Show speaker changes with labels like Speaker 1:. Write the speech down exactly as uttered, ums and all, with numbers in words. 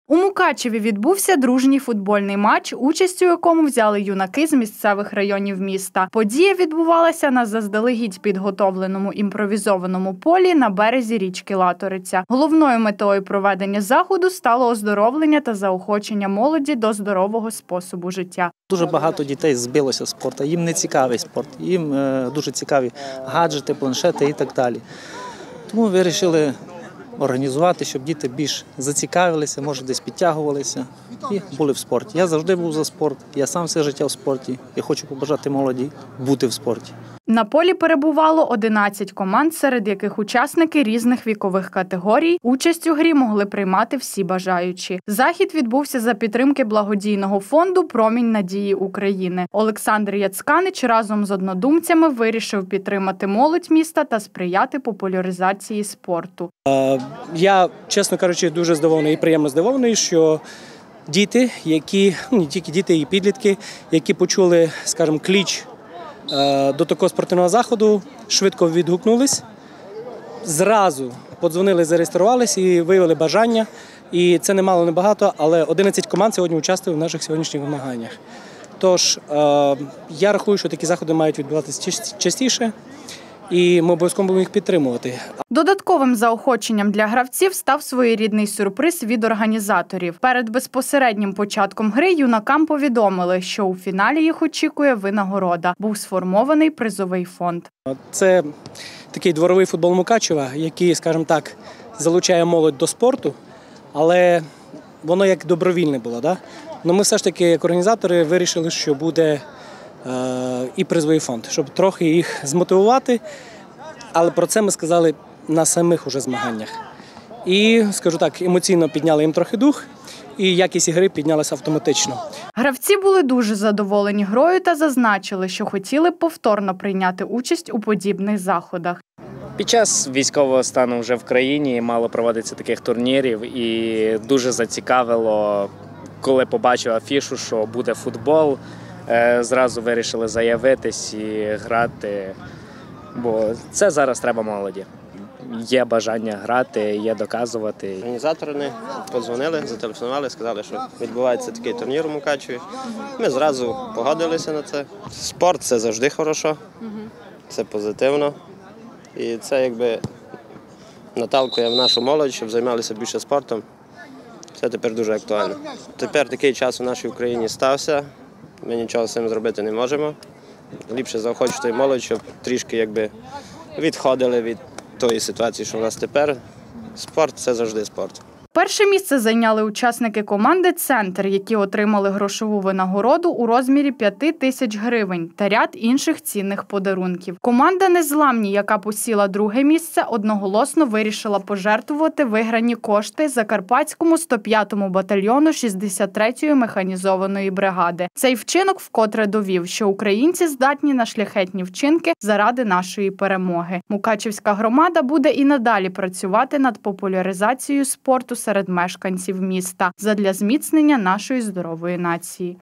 Speaker 1: У Мукачеві відбувся дружній футбольний матч, участь у якому взяли юнаки з місцевих районів міста. Подія відбувалася на заздалегідь підготовленому імпровізованому полі на березі річки Латориця. Головною метою проведення заходу стало оздоровлення та заохочення молоді до здорового способу життя.
Speaker 2: Дуже багато дітей збилося з спорту, їм не цікавий спорт, їм е, дуже цікаві гаджети, планшети і так далі. Тому вирішили організувати, щоб діти більш зацікавилися, може десь підтягувалися і були в спорті. Я завжди був за спорт, я сам все життя в спорті і хочу побажати молоді бути в спорті.
Speaker 1: На полі перебувало одинадцять команд, серед яких учасники різних вікових категорій. Участь у грі могли приймати всі бажаючі. Захід відбувся за підтримки благодійного фонду «Промінь надії України». Олександр Яцканич разом з однодумцями вирішив підтримати молодь міста та сприяти популяризації спорту.
Speaker 3: Я, чесно кажучи, дуже здивований і приємно здивований, що діти, які, ну не тільки діти, і підлітки, які почули, скажімо, кліч до такого спортивного заходу, швидко відгукнулись, зразу подзвонили, зареєструвалися і виявили бажання. І це немало, не багато, але одинадцять команд сьогодні участвують в наших сьогоднішніх змаганнях. Тож, я рахую, що такі заходи мають відбуватися частіше, і ми обов'язково будемо їх підтримувати.
Speaker 1: Додатковим заохоченням для гравців став своєрідний сюрприз від організаторів. Перед безпосереднім початком гри юнакам повідомили, що у фіналі їх очікує винагорода. Був сформований призовий фонд.
Speaker 3: Це такий дворовий футбол Мукачева, який, скажімо так, залучає молодь до спорту, але воно як добровільне було. Да? Но ми все ж таки, як організатори, вирішили, що буде і призовий фонд, щоб трохи їх змотивувати, але про це ми сказали на самих уже змаганнях. І, скажу так, емоційно підняли їм трохи дух, і якість ігри піднялася автоматично.
Speaker 1: Гравці були дуже задоволені грою та зазначили, що хотіли б повторно прийняти участь у подібних заходах.
Speaker 4: Під час військового стану вже в країні мало проводиться таких турнірів, і дуже зацікавило, коли побачив афішу, що буде футбол. Зразу вирішили заявитись і грати, бо це зараз треба молоді. Є бажання грати, є доказувати.
Speaker 5: Організатори подзвонили, зателефонували, сказали, що відбувається такий турнір у Мукачеві. Ми зразу погодилися на це. Спорт – це завжди хорошо, це позитивно. І це якби наталкує в нашу молодь, щоб займалися більше спортом. Це тепер дуже актуально. Тепер такий час у нашій Україні стався. Ми нічого з цим зробити не можемо. Ліпше заохочувати молодь, щоб трішки якби відходили від тої ситуації, що в нас тепер. Спорт – це завжди спорт.
Speaker 1: Перше місце зайняли учасники команди «Центр», які отримали грошову винагороду у розмірі п'яти тисяч гривень та ряд інших цінних подарунків. Команда «Незламні», яка посіла друге місце, одноголосно вирішила пожертвувати виграні кошти Закарпатському сто п'ятому батальйону шістдесят третьої механізованої бригади. Цей вчинок вкотре довів, що українці здатні на шляхетні вчинки заради нашої перемоги. Мукачевська громада буде і надалі працювати над популяризацією спорту серед мешканців міста задля зміцнення нашої здорової нації.